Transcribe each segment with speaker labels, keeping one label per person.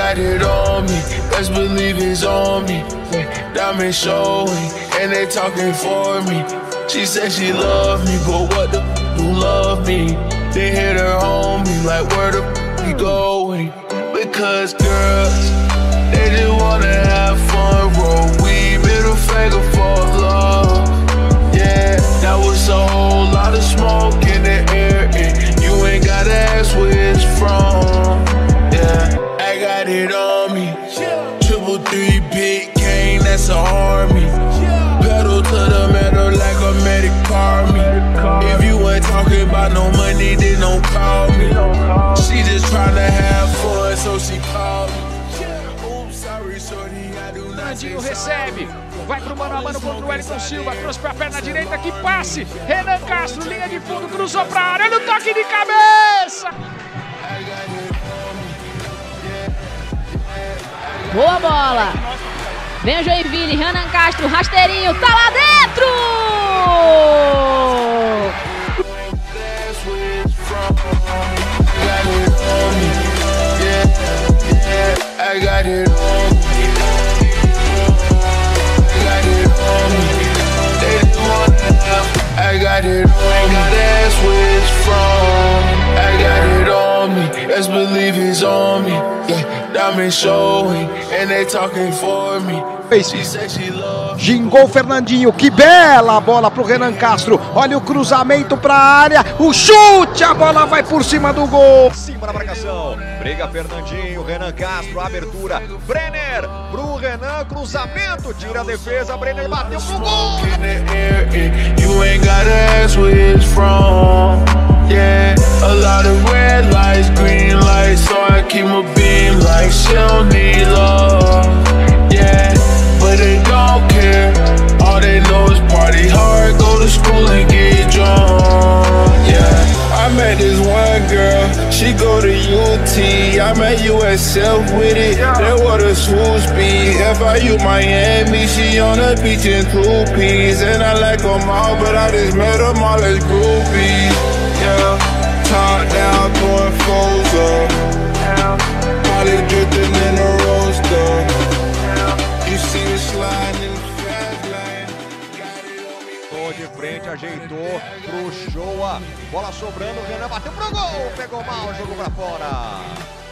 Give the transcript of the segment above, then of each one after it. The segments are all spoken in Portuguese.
Speaker 1: got it on me, best believe it's on me. Diamond showing, and they talking for me. She said she love me, but what the do love me? They hit her homie, like where the we going? Because girls, they just wanna have fun, roll weed, middle finger for love. Yeah, that was a whole lot of smoke in the air, and you ain't gotta ask where it's from. Yeah, I got it on me, 333 big cane, that's a army. Pedal to the metal like a medic car me. If you ain't talking about no money, then don't call me. She just tryna have fun, so she called me. Oops, sorry, shorty, I do not say sorry.
Speaker 2: Recebe, vai pro mano a mano contra o Wellington Silva, trouxe pra perna direita, que passe. Renan Castro, linha de fundo, cruzou pra área, no toque de cabeça.
Speaker 3: Boa bola. Vem o Joinville, Renan Castro, rasteirinho, tá lá dentro!
Speaker 1: I got it on me. They didn't wanna have. I got it on me. Gotta ask where it's from. I got it on me. Best believe it's on me. Yeah, diamond showing, and they talking for me. She said she loves.
Speaker 4: Gingou o Fernandinho, que bela bola pro Renan Castro. Olha o cruzamento pra área, o chute, a bola vai por cima do gol.
Speaker 5: Cima da marcação, briga Fernandinho, Renan Castro, abertura, Brenner pro Renan, cruzamento, tira a defesa, Brenner bateu pro gol.
Speaker 1: You ain't gotta ask where it's from. Yeah, a lot of red lights, green lights, so I keep my beam like she don't need love. Yeah, but they don't care. All they know is party hard, go to school and get drunk. Yeah, I met this one girl, she go to UT. I'm at USF with it, that what the swoosh be. FIU Miami, she on the beach in 2-piece. And I like them all, but I just met them all as groupies. Yeah, top down, throwing foes up. Molly drifting in a roaster. You see the slide in the fast lane.
Speaker 5: Tô de frente, ajeitou pro Showa. Bola sobrando, Renan bateu pro gol. Pegou mal, jogou pra fora.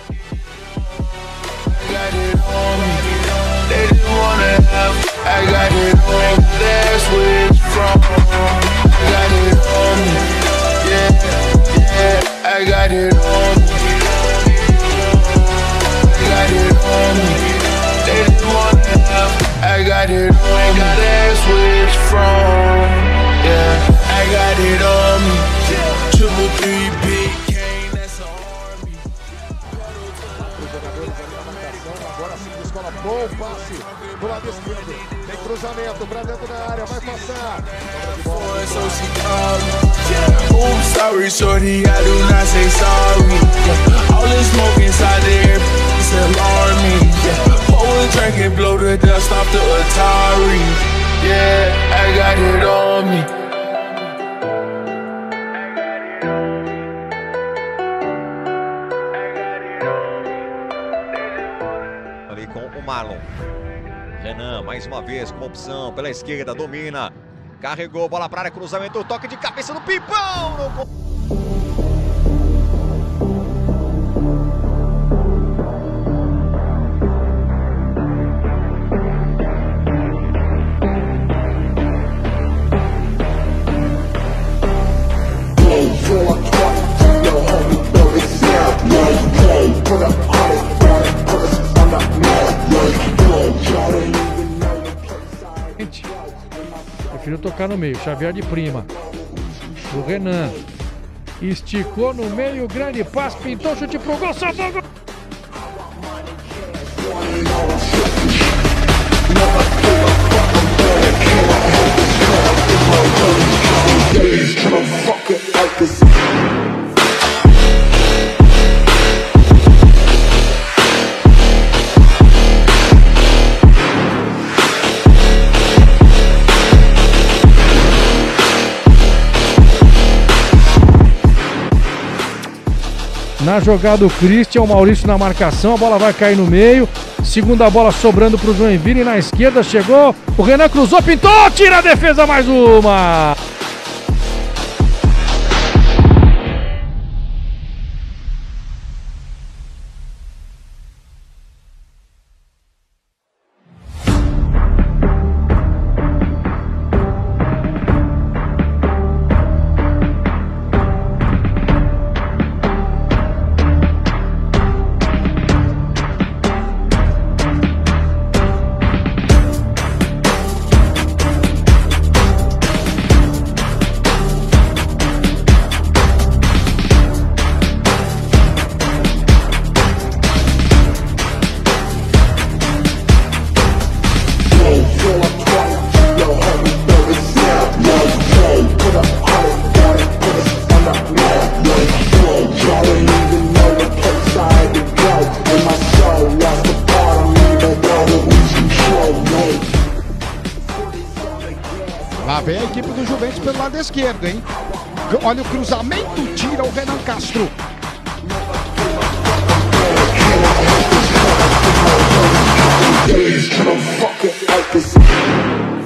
Speaker 1: Got it on me. They didn't wanna have. I got it on me. That's where it's from. I got it on me. Yeah, I got it on me. I got it on me. They didn't wanna have. I got it on me. Gotta ask where it's from. Yeah, I got it on me. 333 big cane, that's an army.
Speaker 6: Os jogadores ali na marcação, agora sim, escola, bom passe do lado esquerdo. Tem cruzamento pra dentro da área, vai passar.
Speaker 1: So she called me. Oops, sorry, shorty, I do not say sorry. Yeah. All this smoke inside the air, it's alarming. Yeah. Always drinking, blow the dust off the Atari. Yeah, I got it on me.
Speaker 5: Ali com o Marlon. Renan, mais uma vez, com opção pela esquerda, domina. Carregou, bola para área, cruzamento, toque de cabeça no Pipão.
Speaker 7: Prefiro tocar no meio, Xavier de prima. O Renan esticou no meio, grande passe, pintou, chute pro gol, salvou o gol. Na Na jogada o Christian, o Maurício na marcação, a bola vai cair no meio. Segunda bola sobrando para o Joinville, na esquerda chegou, o Renan cruzou, pintou, tira a defesa, mais uma!
Speaker 4: Lá vem a equipe do Juventus pelo lado esquerdo, hein? Olha o cruzamento, tira o Renan Castro.
Speaker 1: Please, can I fuck it like this?